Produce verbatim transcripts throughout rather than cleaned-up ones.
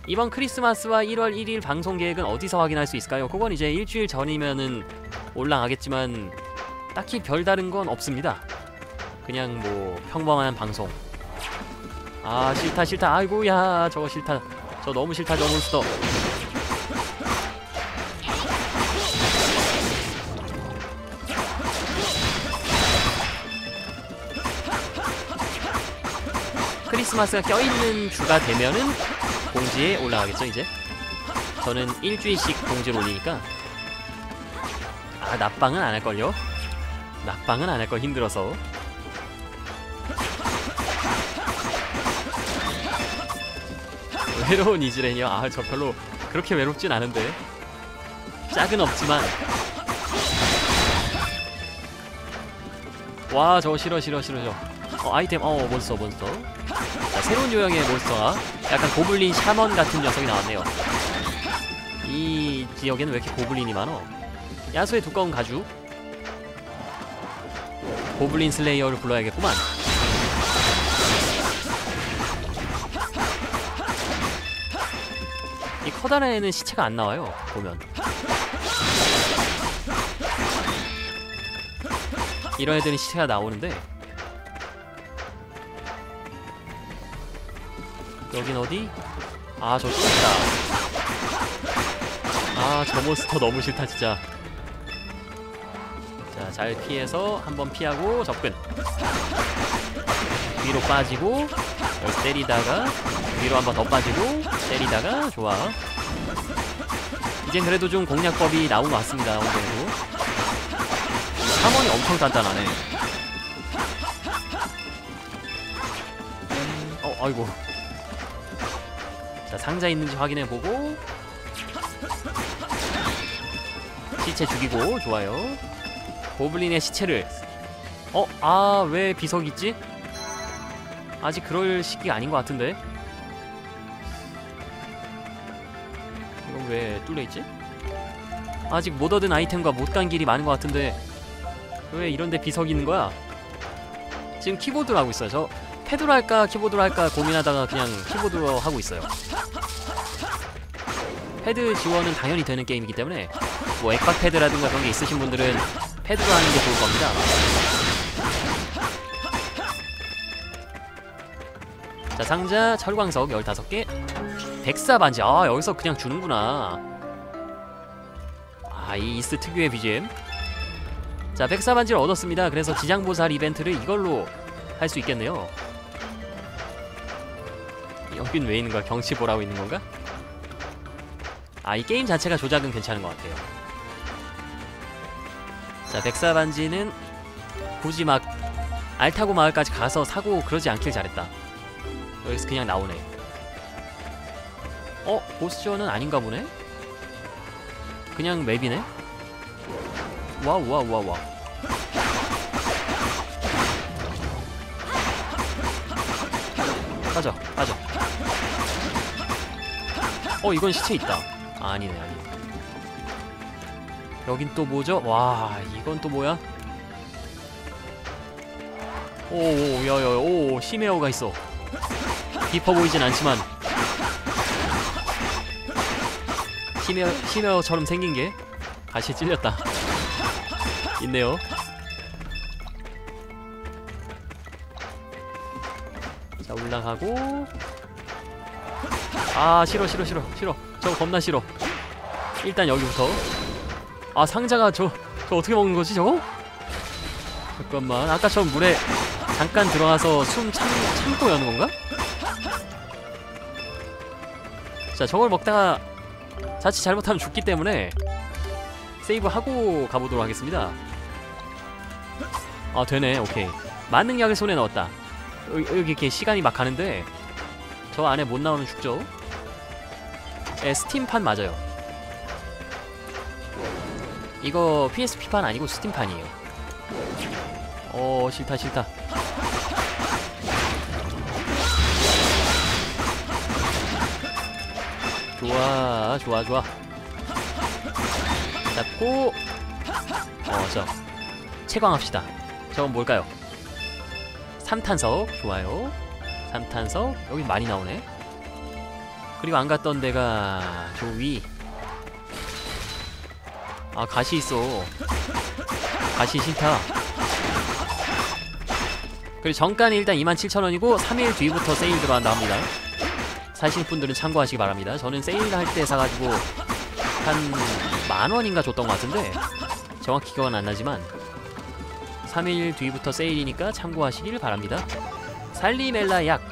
이번 크리스마스와 일월 일일 방송 계획은 어디서 확인할 수 있을까요? 그건 이제 일주일 전이면은 올라가겠지만 딱히 별다른 건 없습니다. 그냥 뭐 평범한 방송. 아 싫다 싫다. 아이고야 저거 싫다. 저 너무 싫다 저 몬스터. 크리스마스가 껴있는 주가 되면은 공지에 올라가겠죠 이제. 저는 일주일씩 공지를 올리니까. 아 낮방은 안 할걸요? 낮방은 안 할걸 힘들어서. 외로운 이즈레니요? 아 저 별로 그렇게 외롭진 않은데. 짝은 없지만. 와 저거 싫어 싫어 싫어 저. 어 아이템 어 몬스터 몬스터. 자, 새로운 유형의 몬스터가 약간 고블린 샤먼 같은 녀석이 나왔네요. 이 지역에는 왜 이렇게 고블린이 많어? 야수의 두꺼운 가죽. 고블린 슬레이어를 불러야겠구만. 이 커다란 애는 시체가 안 나와요 보면. 이런 애들은 시체가 나오는데. 여긴 어디? 아 저 또 있다. 아 저 몬스터 너무 싫다 진짜. 자 잘 피해서 한번 피하고 접근. 위로 빠지고 여기 때리다가 위로 한번 더 빠지고 때리다가. 좋아. 이젠 그래도 좀 공략법이 나온 것 같습니다. 어느 정도. 샤먼이 엄청 단단하네. 음, 어 아이고. 자 상자 있는지 확인해보고 시체 죽이고. 좋아요. 고블린의 시체를. 어? 아 왜 비석 있지? 아직 그럴 시기가 아닌 것 같은데. 이건 왜 뚫려있지? 아직 못 얻은 아이템과 못 간 길이 많은 것 같은데 왜 이런데 비석이 있는 거야? 지금 키보드로 하고 있어요. 저 패드로 할까 키보드로 할까 고민하다가 그냥 키보드로 하고 있어요. 패드 지원은 당연히 되는 게임이기 때문에 뭐 액박 패드라든가 그런 게 있으신 분들은 패드로 하는 게 좋을 겁니다. 자 상자 철광석 열다섯 개. 백사 반지. 아 여기서 그냥 주는구나. 아 이 이스 특유의 비지엠. 자 백사 반지를 얻었습니다. 그래서 지장보살 이벤트를 이걸로 할 수 있겠네요. 여긴 왜 있는 거야? 경치 보라고 있는 건가? 아 이 게임 자체가 조작은 괜찮은 것 같아요. 자 백사 반지는 굳이 막 알타고 마을까지 가서 사고 그러지 않길 잘했다. 여기서 그냥 나오네. 어? 보스전은 아닌가 보네? 그냥 맵이네? 와우 와우 와우 와우. 빠져 빠져. 어 이건 시체 있다. 아, 아니네 아니네. 여긴 또 뭐죠? 와 이건 또 뭐야? 오오 야야 오 시메어가 있어. 깊어 보이진 않지만 시메어, 시메어처럼 생긴게 가시에 찔렸다. 있네요. 자 올라가고. 아 싫어 싫어 싫어 싫어. 저거 겁나 싫어. 일단 여기부터. 아 상자가 저, 저 어떻게 먹는거지 저거? 잠깐만 아까처럼 물에 잠깐 들어가서 숨 참, 참고 여는 건가? 자 저걸 먹다가 자칫 잘못하면 죽기 때문에 세이브하고 가보도록 하겠습니다. 아 되네. 오케이. 만능약을 손에 넣었다. 여기, 여기 이렇게 시간이 막 가는데 저 안에 못 나오면 죽죠. 네, 스팀판 맞아요. 이거 피에스피판 아니고 스팀판이에요. 어 싫다 싫다. 좋아 좋아 좋아. 잡고 어저 채광합시다. 저건 뭘까요? 삼탄석. 좋아요. 삼탄석. 여기 많이 나오네. 그리고 안 갔던 데가 저 위. 아 가시 있어. 가시 싫다. 그리고 정가는 일단 이만 칠천 원이고 삼 일 뒤부터 세일 들어간다 합니다. 사실 분들은 참고하시기 바랍니다. 저는 세일할 때 사가지고 한 만원인가 줬던 것 같은데 정확히 기억은 안 나지만 삼 일 뒤부터 세일이니까 참고하시길 바랍니다. 살리멜라 약.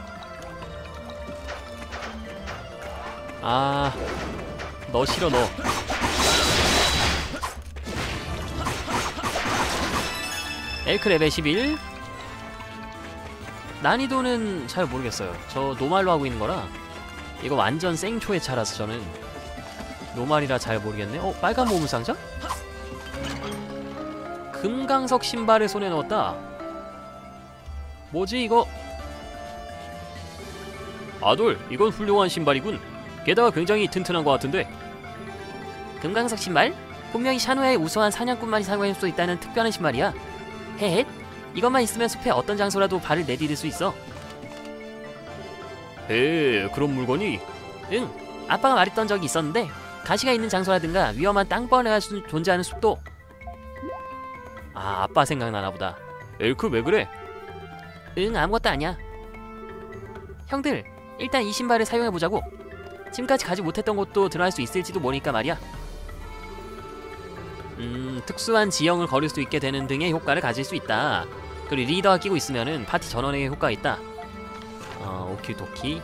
아, 너 싫어 너. 엘크 레벨 십일. 난이도는 잘 모르겠어요. 저 노말로 하고 있는 거라 이거 완전 생초의 차라서 저는 노말이라 잘 모르겠네. 어? 빨간 보물상자? 금강석 신발을 손에 넣었다. 뭐지 이거? 아돌, 이건 훌륭한 신발이군. 게다가 굉장히 튼튼한 것 같은데. 금강석 신발? 분명히 샤노야의 우수한 사냥꾼만이 사용할 수 있다는 특별한 신발이야. 헤헷, 이것만 있으면 숲의 어떤 장소라도 발을 내디딜 수 있어. 에, 그런 물건이? 응, 아빠가 말했던 적이 있었는데 가시가 있는 장소라든가 위험한 땅벌레가 존재하는 숲도. 아, 아빠 생각나나보다. 엘크 왜 그래? 응, 아무것도 아니야. 형들, 일단 이 신발을 사용해보자고. 지금까지 가지 못했던 곳도 들어갈 수 있을지도 모르니까 말이야. 음, 특수한 지형을 걸을 수 있게 되는 등의 효과를 가질 수 있다. 그리고 리더가 끼고 있으면은 파티 전원에게 효과가 있다. 어, 오키도키.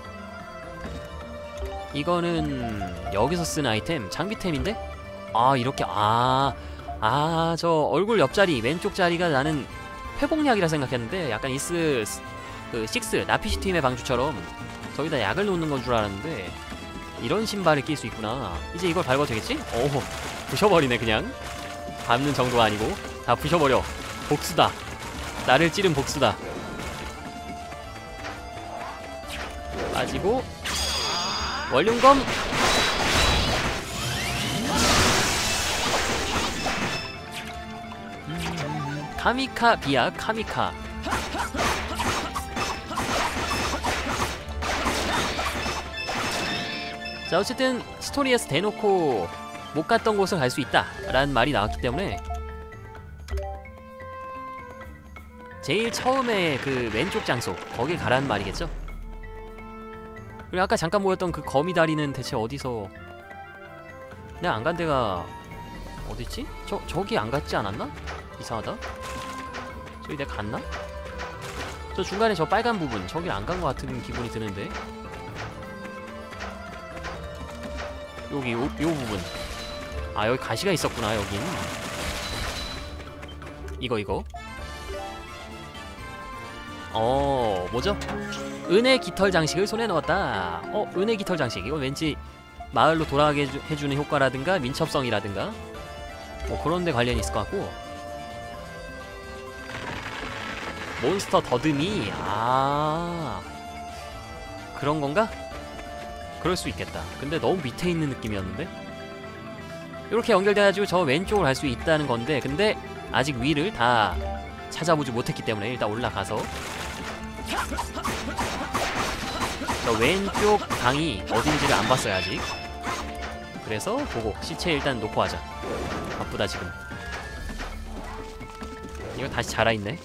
이거는 여기서 쓴 아이템, 장비템인데? 아, 이렇게, 아, 아, 저 얼굴 옆자리, 왼쪽 자리가 나는 회복약이라 생각했는데 약간 이스, 그, 식스, 나피시 팀의 방주처럼 저기다 약을 놓는 건 줄 알았는데 이런 신발을 낄 수 있구나. 이제 이걸 밟아도 되겠지? 오, 부셔버리네 그냥. 밟는 정도가 아니고 다 부셔버려. 복수다. 나를 찌른 복수다. 빠지고 원룡검. 음, 카미카 비야 카미카. 자, 어쨌든 스토리에서 대놓고 못 갔던 곳을 갈 수 있다 라는 말이 나왔기 때문에 제일 처음에 그 왼쪽 장소 거길 가라는 말이겠죠. 그리고 아까 잠깐 보였던 그 거미다리는 대체 어디서, 내가 안 간 데가 어딨지? 저, 저기 안 갔지 않았나? 이상하다. 저기 내가 갔나? 저 중간에 저 빨간 부분 저기 안 간 것 같은 기분이 드는데. 여기 요, 요 부분. 아, 여기 가시가 있었구나. 여긴 이거 이거 어, 뭐죠? 은혜 깃털 장식을 손에 넣었다. 어, 은혜 깃털 장식. 이건 왠지 마을로 돌아가게 해주, 해주는 효과라든가 민첩성이라든가 뭐 그런 데 관련이 있을 것 같고. 몬스터 더듬이. 아, 그런 건가? 그럴 수 있겠다. 근데 너무 밑에 있는 느낌이었는데? 이렇게 연결돼가지고 저 왼쪽을 갈 수 있다는 건데, 근데 아직 위를 다 찾아보지 못했기 때문에 일단 올라가서 저 왼쪽 방이 어딘지를 안 봤어요 아직. 그래서 보고 시체 일단 놓고 하자. 바쁘다 지금. 이거 다시 자라있네.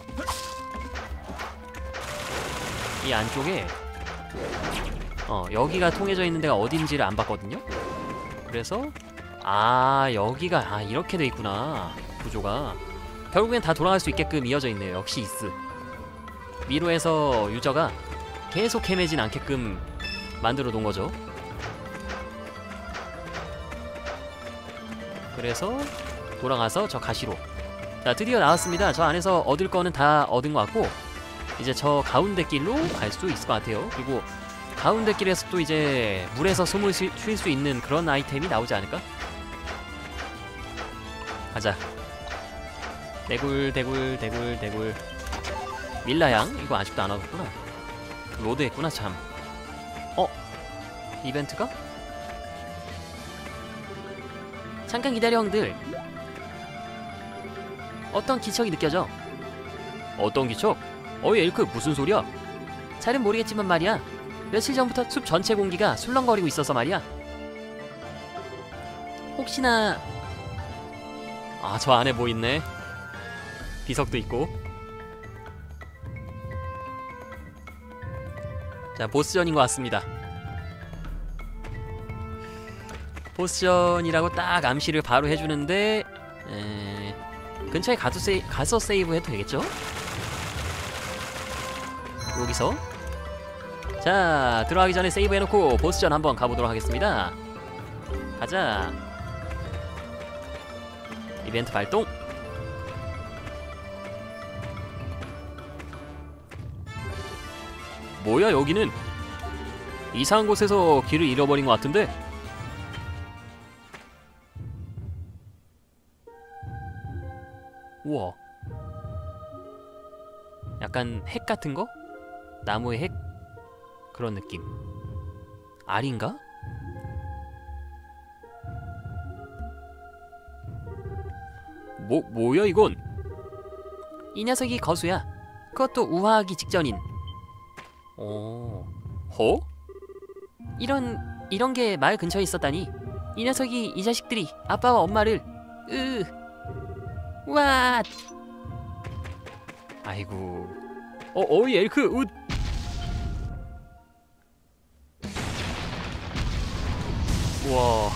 이 안쪽에 어, 여기가 통해져 있는 데가 어딘지를 안 봤거든요. 그래서 아, 여기가 아 이렇게 돼 있구나. 구조가 결국엔 다 돌아갈 수 있게끔 이어져 있네요. 역시 이스. 미로에서 유저가 계속 헤매진 않게끔 만들어 놓은 거죠. 그래서 돌아가서 저 가시로. 자, 드디어 나왔습니다. 저 안에서 얻을 거는 다 얻은 것 같고 이제 저 가운데 길로 갈 수 있을 것 같아요. 그리고 가운데 길에서 또 이제 물에서 숨을 쉴 수 있는 그런 아이템이 나오지 않을까? 가자. 대굴 대굴 대굴 대굴. 밀라양 이거 아직도 안 와봤구나. 로드했구나 참. 어? 이벤트가? 잠깐 기다려 형들. 어떤 기척이 느껴져. 어떤 기척? 어이 엘크 무슨 소리야? 잘은 모르겠지만 말이야. 며칠 전부터 숲 전체 공기가 술렁거리고 있어서 말이야. 혹시나... 아, 저 안에 뭐 있네. 비석도 있고. 자, 보스전인 것 같습니다. 보스전이라고 딱 암시를 바로 해주는데 에... 근처에 가서, 세이... 가서 세이브 해도 되겠죠? 여기서 자, 들어가기 전에 세이브 해놓고 보스전 한번 가보도록 하겠습니다. 가자. 이벤트 발동. 뭐야, 여기는 이상한 곳에서 길을 잃어버린 것 같은데? 우와, 약간 핵 같은 거? 나무의 핵? 그런 느낌. 알인가? 뭐, 뭐야 이건? 이 녀석이 거수야. 그것도 우화하기 직전인. 어... 허? 이런... 이런 게 마을 근처에 있었다니. 이 녀석이 이 자식들이 아빠와 엄마를... 으... 와... 아이고... 어, 어이 엘크... 웃... 우와...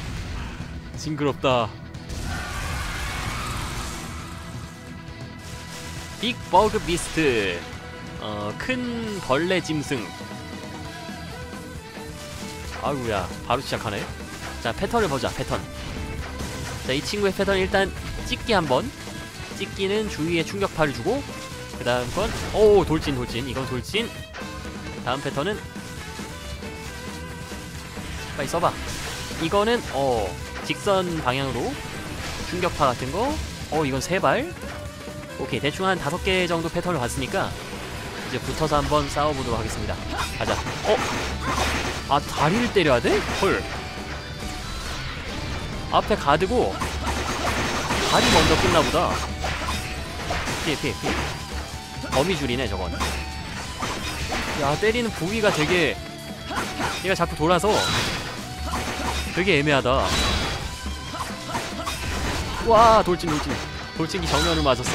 징그럽다. 빅 버그 비스트. 어, 큰 벌레 짐승. 아이고야, 바로 시작하네. 자, 패턴을 보자. 패턴. 자, 이 친구의 패턴 일단 찍기 한번. 찍기는 주위에 충격파를 주고, 그 다음 건 오, 돌진 돌진. 이건 돌진. 다음 패턴은 빨리 써봐. 이거는 어 직선 방향으로 충격파 같은 거. 어, 이건 세 발. 오케이, 대충 한 다섯 개 정도 패턴을 봤으니까 이제 붙어서 한번 싸워보도록 하겠습니다. 가자. 어? 아, 다리를 때려야 돼? 헐. 앞에 가드고 다리 먼저 끝나보다. 피해 피해 피해. 거미줄이네 저건. 야, 때리는 부위가 되게... 얘가 자꾸 돌아서 되게 애매하다. 와, 돌진 돌진. 돌진기 정면을 맞았어.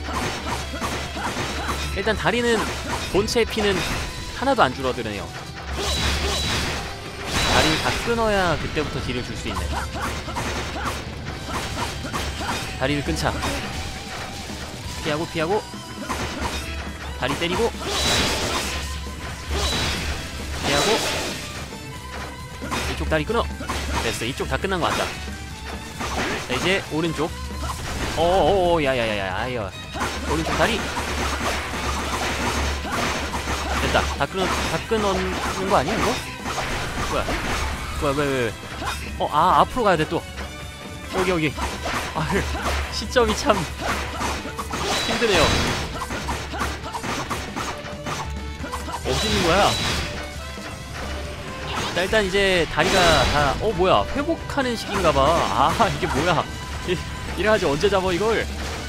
일단 다리는 본체의 피는 하나도 안 줄어드네요. 다리를 다 끊어야 그때부터 딜을 줄 수 있네. 다리를 끊자. 피하고 피하고. 다리 때리고 피하고. 이쪽 다리 끊어. 됐어, 이쪽 다 끝난 것 같다. 자, 이제 오른쪽. 어어어, 야야야야, 아야. 오른쪽 다리. 됐다. 다 끊어, 다 끊는 거 아니야 이거? 뭐야? 뭐야, 왜, 왜, 왜? 어, 아, 앞으로 가야 돼 또. 여기 여기. 아, 시점이 참 힘드네요. 어디 있는 거야? 자, 일단 이제 다리가 다... 어, 뭐야, 회복하는 식인가봐. 아, 이게 뭐야. 이래가지고 언제 잡아 이걸.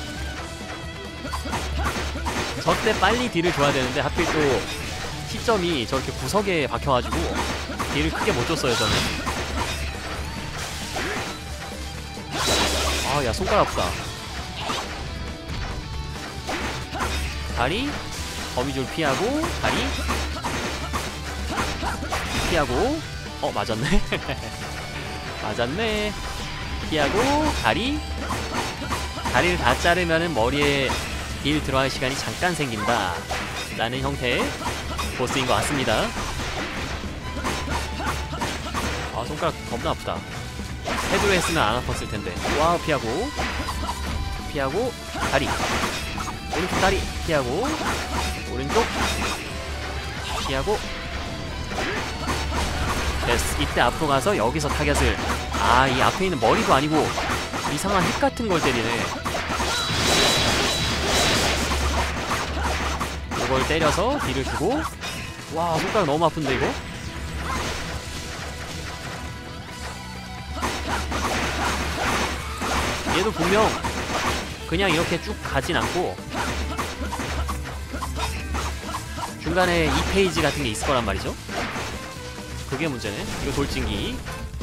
저때 빨리 딜을 줘야 되는데 하필 또 시점이 저렇게 구석에 박혀가지고 딜을 크게 못 줬어요 저는. 아, 야, 손가락 아프다. 다리, 거미줄 피하고, 다리 피하고. 어, 맞았네. 맞았네. 피하고, 다리. 다리를 다 자르면은 머리에 딜 들어갈 시간이 잠깐 생긴다 라는 형태의 보스인 것 같습니다. 아, 손가락 겁나 아프다. 헤드로 했으면 안 아팠을 텐데. 와우, 피하고 피하고. 다리, 오른쪽 다리 피하고. 오른쪽 피하고. 됐어. 이때 앞으로 가서 여기서 타겟을... 아, 이 앞에 있는 머리도 아니고 이상한 핵 같은 걸 때리네. 이걸 때려서 딜을 주고. 와, 손가락 너무 아픈데 이거? 얘도 분명 그냥 이렇게 쭉 가진 않고 중간에 이 페이지 같은 게 있을 거란 말이죠. 그게 문제네. 이거 돌진기.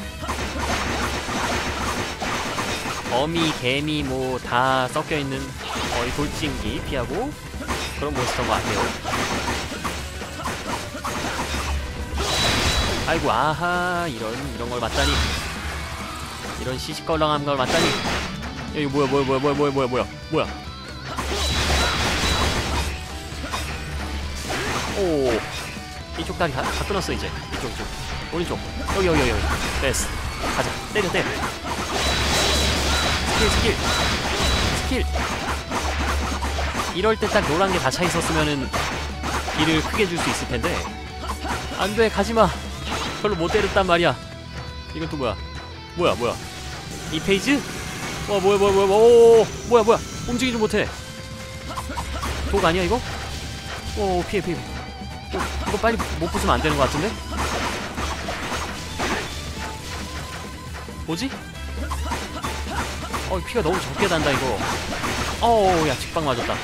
거미, 개미 뭐 다 섞여있는 어, 이 돌진기 피하고 그런 몬스터인 것 같아요. 아이고 아하 이런 이런 걸 맞다니. 이런 시시껄렁한 걸 맞다니. 야, 이거 뭐야 뭐야 뭐야 뭐야 뭐야 뭐야 뭐야 뭐야. 오 이쪽 다리 다, 다 끊었어 이제. 이쪽 이쪽 오른쪽 여기 여기 여기 여기. 됐어. 가자. 때려 때려. 스킬 스킬 스킬. 이럴 때 딱 노란 게 다 차 있었으면은 딜을 크게 줄 수 있을 텐데. 안돼 가지마. 별로 못 때렸단 말이야. 이건 또 뭐야 뭐야 뭐야 이 페이지? 와 뭐야 뭐야 뭐야 오 뭐야 뭐야 움직이지 못해. 독 아니야 이거? 오 피해 피해. 이거, 이거 빨리 못 부수면 안 되는 것 같은데? 뭐지? 어 피가 너무 적게 단다 이거. 어우 야 직방 맞았다.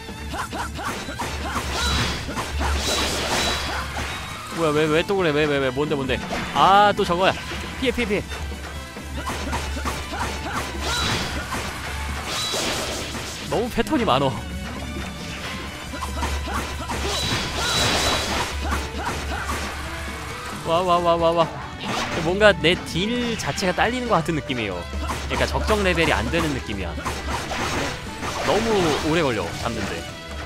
뭐야 왜 왜 또 그래 왜 왜 왜 뭔데 뭔데. 아 또 저거야. 피해 피해 피해. 너무 패턴이 많어. 와 와 와 와 와. 뭔가 내 딜 자체가 딸리는 것 같은 느낌이에요. 그러니까 적정 레벨이 안 되는 느낌이야. 너무 오래 걸려 잡는데.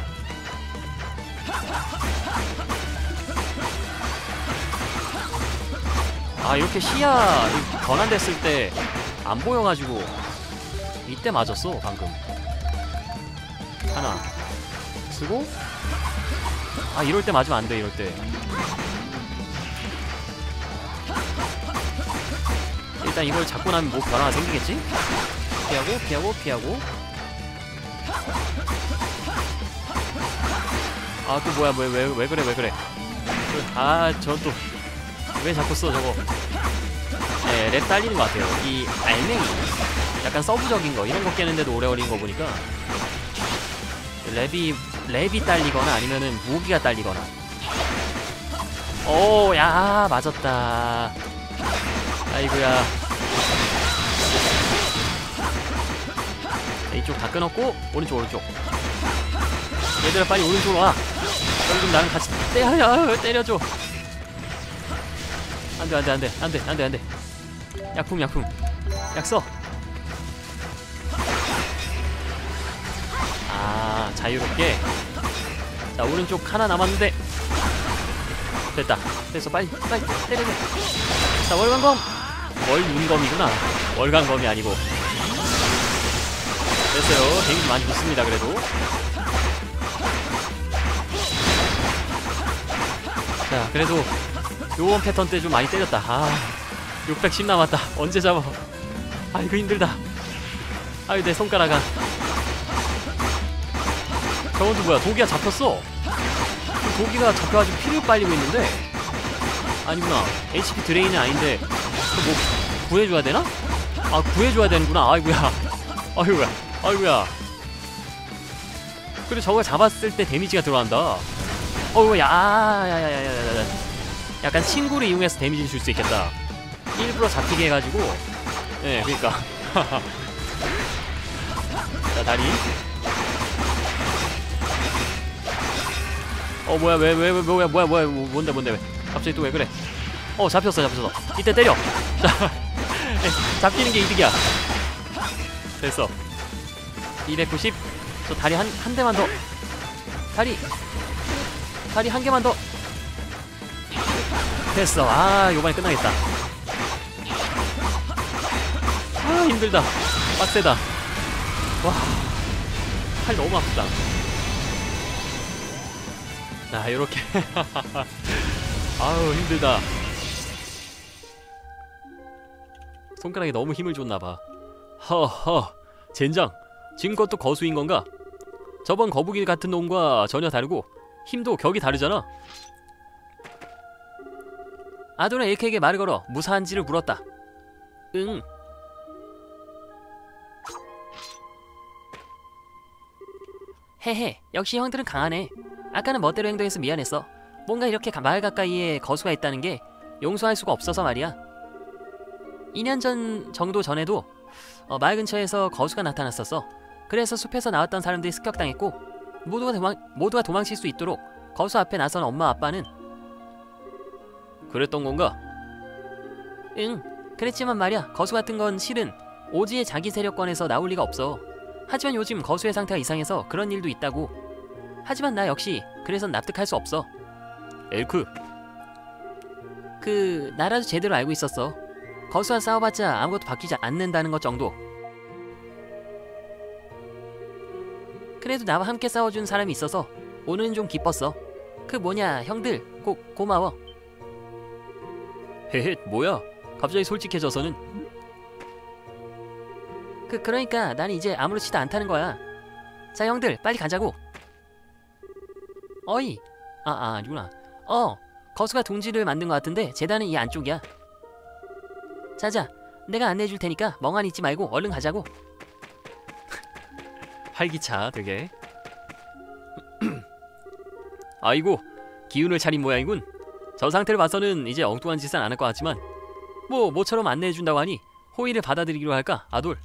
아 이렇게 시야 변환됐을 때 안 보여가지고 이때 맞았어 방금. 하나 쓰고 아 이럴 때 맞으면 안 돼. 이럴 때 일단 이걸 잡고 나면 뭐 변화가 생기겠지? 피하고 피하고 피하고. 아 또 뭐야 왜 왜 왜 그래 왜 그래. 아 저 또 왜 자꾸 써 저거. 네, 랩 딸리는 것 같아요. 이 알맹이 약간 서브적인 거 이런 거 깨는데도 오래 걸리는 거 보니까 랩이 랩이 딸리거나 아니면은 무기가 딸리거나. 오 야 맞았다. 아이고야. 이쪽 다 끊었고 오른쪽 오른쪽. 얘들아 빨리 오른쪽으로 와. 여기 좀 나랑 같이 때려 때려줘. 안돼 안돼 안돼 안돼 안돼 안돼. 약품 약품 약 써. 아 자유롭게. 자 오른쪽 하나 남았는데 됐다. 됐어 빨리 빨리 때려줘. 자 월간검. 월문검이구나. 월간검이 아니고. 됐어요. 데미지 많이 좋습니다. 그래도 자 그래도 요번 패턴 때 좀 많이 때렸다. 아 육백십 남았다. 언제 잡아. 아이고 힘들다. 아유 내 손가락아. 저건 또 뭐야 독이가 잡혔어. 독이가 잡혀가지고 피를 빨리고 있는데. 아니구나 에이치피 드레인은 아닌데 뭐 구해줘야 되나? 아 구해줘야 되는구나. 아이고야 아이고야 아이고야. 그리고 저거 잡았을 때 데미지가 들어간다. 어우 야야야야야야. 약간 친구를 이용해서 데미지 줄 수 있겠다. 일부러 잡히게 해가지고. 네 그니까 자 다리. 어 뭐야 왜 왜 왜 뭐야 뭐야 뭐야 뭔데 뭔데 왜 갑자기 또 왜 그래. 어 잡혔어 잡혔어. 이때 때려. 자 잡히는 게 이득이야. 됐어. 이백구십. 저 다리 한, 한 대만 더. 다리 다리 한 개만 더. 됐어. 아 요번에 끝나겠다. 아 힘들다. 빡세다. 와 팔 너무 아프다. 자 요렇게 아우 힘들다. 손가락에 너무 힘을 줬나봐. 허허 젠장 지금 것도 거수인 건가? 저번 거북이 같은 놈과 전혀 다르고 힘도 격이 다르잖아. 아도는 에이크에게 말을 걸어 무사한지를 물었다. 응. 헤헤 역시 형들은 강하네. 아까는 멋대로 행동해서 미안했어. 뭔가 이렇게 가, 마을 가까이에 거수가 있다는 게 용서할 수가 없어서 말이야. 이 년 전 정도 전에도 어, 마을 근처에서 거수가 나타났었어. 그래서 숲에서 나왔던 사람들이 습격당했고 모두가, 도망, 모두가 도망칠 수 있도록 거수 앞에 나선 엄마 아빠는 그랬던 건가? 응, 그랬지만 말이야, 거수 같은 건 실은 오지의 자기 세력권에서 나올 리가 없어. 하지만 요즘 거수의 상태가 이상해서 그런 일도 있다고. 하지만 나 역시 그래선 납득할 수 없어. 엘크, 그 나라도 제대로 알고 있었어. 거수와 싸워봤자 아무것도 바뀌지 않는다는 것 정도. 그래도 나와 함께 싸워준 사람이 있어서 오늘은 좀 기뻤어. 그 뭐냐, 형들 고, 고마워. 헤헷, 뭐야? 갑자기 솔직해져서는. 그 그러니까 난 이제 아무렇지도 않다는 거야. 자 형들 빨리 가자고. 어이, 아, 아 아니구나. 어, 거수가 둥지를 만든 것 같은데 재단은 이 안쪽이야. 자자, 내가 안내해줄 테니까 멍하니 있지 말고 얼른 가자고. 활기차 되게. 아이고, 기운을 차린 모양이군. 저 상태를 봐서는 이제 엉뚱한 짓은 안 할 것 같지만 뭐 모처럼 안내해준다고 하니 호의를 받아들이기로 할까, 아돌?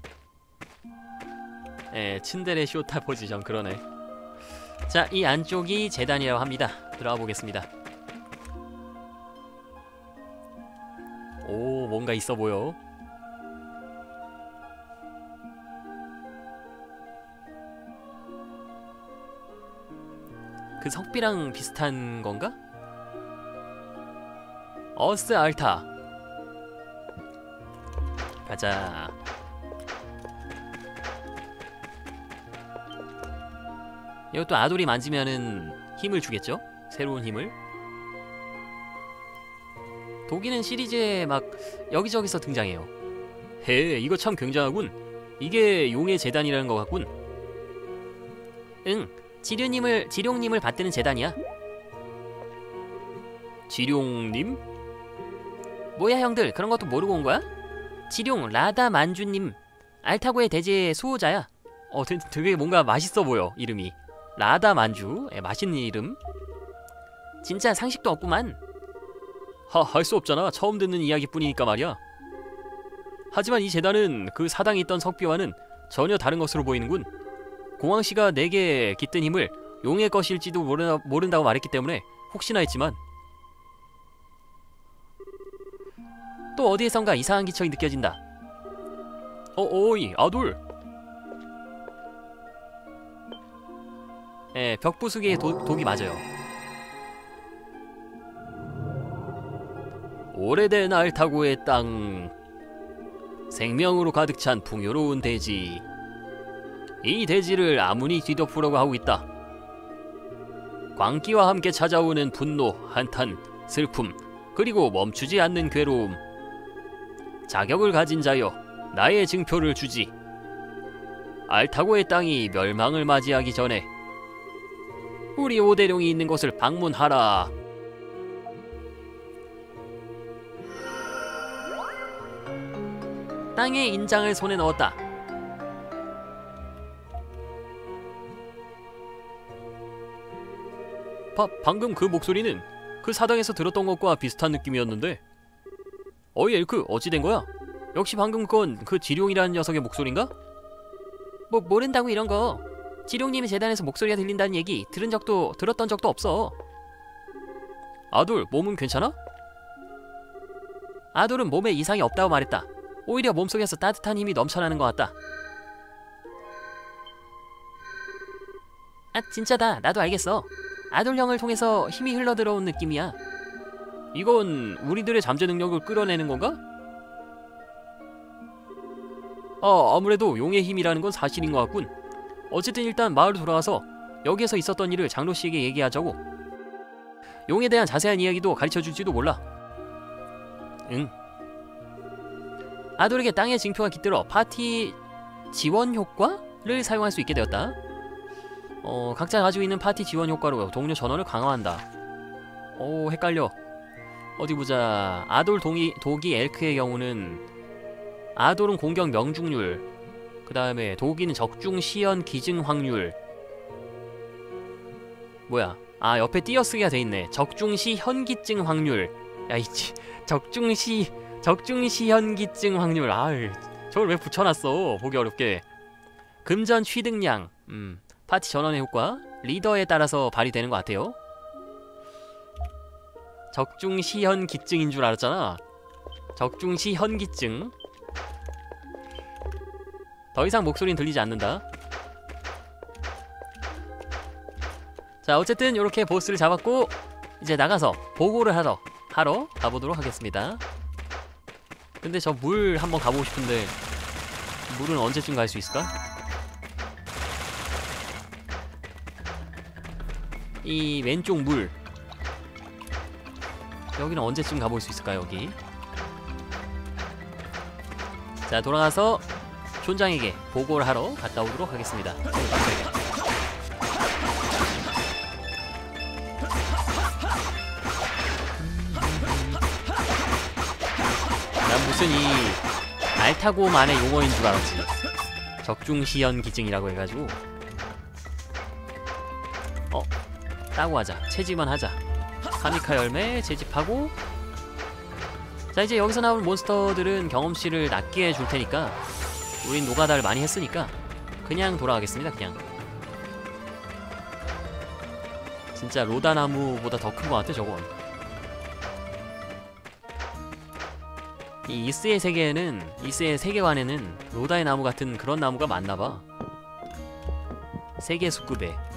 에, 츤데레 쇼타 포지션, 그러네. 자, 이 안쪽이 재단이라고 합니다. 들어가 보겠습니다. 오, 뭔가 있어 보여. 그 석비랑 비슷한 건가? 어스 알타. 가자. 이것도 아돌이 만지면은 힘을 주겠죠? 새로운 힘을. 독일은 시리즈에 막 여기저기서 등장해요. 헤, 이거 참 굉장하군. 이게 용의 재단이라는 것 같군. 응, 지룡님을 지룡님을 받드는 재단이야. 지룡님? 뭐야 형들, 그런 것도 모르고 온 거야? 지룡 라다 만주님, 알타고의 대제의 수호자야. 어, 되, 되게 뭔가 맛있어 보여, 이름이. 라다 만주, 에, 맛있는 이름. 진짜 상식도 없구만. 하, 할 수 없잖아. 처음 듣는 이야기뿐이니까 말이야. 하지만 이 재단은 그 사당에 있던 석비와는 전혀 다른 것으로 보이는군. 공황씨가 내게 깃든 힘을 용의 것일지도 모르, 모른다고 말했기 때문에 혹시나 했지만. 또 어디에선가 이상한 기척이 느껴진다. 어, 어이, 아돌. 예, 벽 부수기의 도, 독이 맞아요. 오래된 알타고의 땅, 생명으로 가득 찬 풍요로운 대지. 이 대지를 아무니 뒤덮으려고 하고 있다. 광기와 함께 찾아오는 분노, 한탄, 슬픔, 그리고 멈추지 않는 괴로움. 자격을 가진 자여, 나의 증표를 주지. 알타고의 땅이 멸망을 맞이하기 전에 우리 오대룡이 있는 곳을 방문하라. 땅의 인장을 손에 넣었다. 바, 방금 그 목소리는 그 사당에서 들었던 것과 비슷한 느낌이었는데. 어이 엘크, 어찌 된 거야? 역시 방금 그건 그 지룡이라는 녀석의 목소리인가? 뭐 모른다고 이런 거. 지룡님의 재단에서 목소리가 들린다는 얘기 들은 적도 들었던 적도 없어. 아돌, 몸은 괜찮아? 아돌은 몸에 이상이 없다고 말했다. 오히려 몸속에서 따뜻한 힘이 넘쳐나는 것 같다. 아 진짜다. 나도 알겠어. 아돌 형을 통해서 힘이 흘러들어온 느낌이야. 이건 우리들의 잠재 능력을 끌어내는 건가? 아, 아무래도 용의 힘이라는 건 사실인 것 같군. 어쨌든 일단 마을로 돌아가서 여기에서 있었던 일을 장로씨에게 얘기하자고. 용에 대한 자세한 이야기도 가르쳐줄지도 몰라. 응. 아돌에게 땅의 징표가 깃들어 파티 지원 효과를 사용할 수 있게 되었다. 어, 각자 가지고 있는 파티 지원 효과로 동료 전원을 강화한다. 오, 헷갈려. 어디 보자. 아돌 동이, 도기 엘크의 경우는 아돌은 공격 명중률, 그 다음에 도기는 적중 시연 기증 확률. 뭐야? 아, 옆에 띄어쓰기가 돼있네. 적중 시 현기증 확률. 야, 이 적중시 적중시 현기증 확률. 아유, 저걸 왜 붙여놨어? 보기 어렵게. 금전 취득량. 음, 파티 전원의 효과. 리더에 따라서 발휘되는 것 같아요. 적중시 현기증인 줄 알았잖아. 적중시 현기증. 더 이상 목소리는 들리지 않는다. 자, 어쨌든 이렇게 보스를 잡았고 이제 나가서 보고를 하러 하러 가보도록 하겠습니다. 근데 저 물 한번 가보고 싶은데 물은 언제쯤 갈 수 있을까? 이 왼쪽 물 여기는 언제쯤 가볼 수 있을까? 여기. 자, 돌아가서 촌장에게 보고를 하러 갔다 오도록 하겠습니다. 난 무슨 이 알타고만의 용어인 줄 알았지. 적중시현 기증이라고 해가지고. 어? 따고 하자. 채집만 하자. 카미카 열매 채집하고. 자, 이제 여기서 나올 몬스터들은 경험치를 낮게 줄 테니까 우린 노가다를 많이 했으니까 그냥 돌아가겠습니다. 그냥. 진짜 로다나무보다 더 큰 것 같아 저건. 이 이스의 세계에는, 이스의 세계관에는 로다의 나무 같은 그런 나무가 많나봐. 세계 수급에.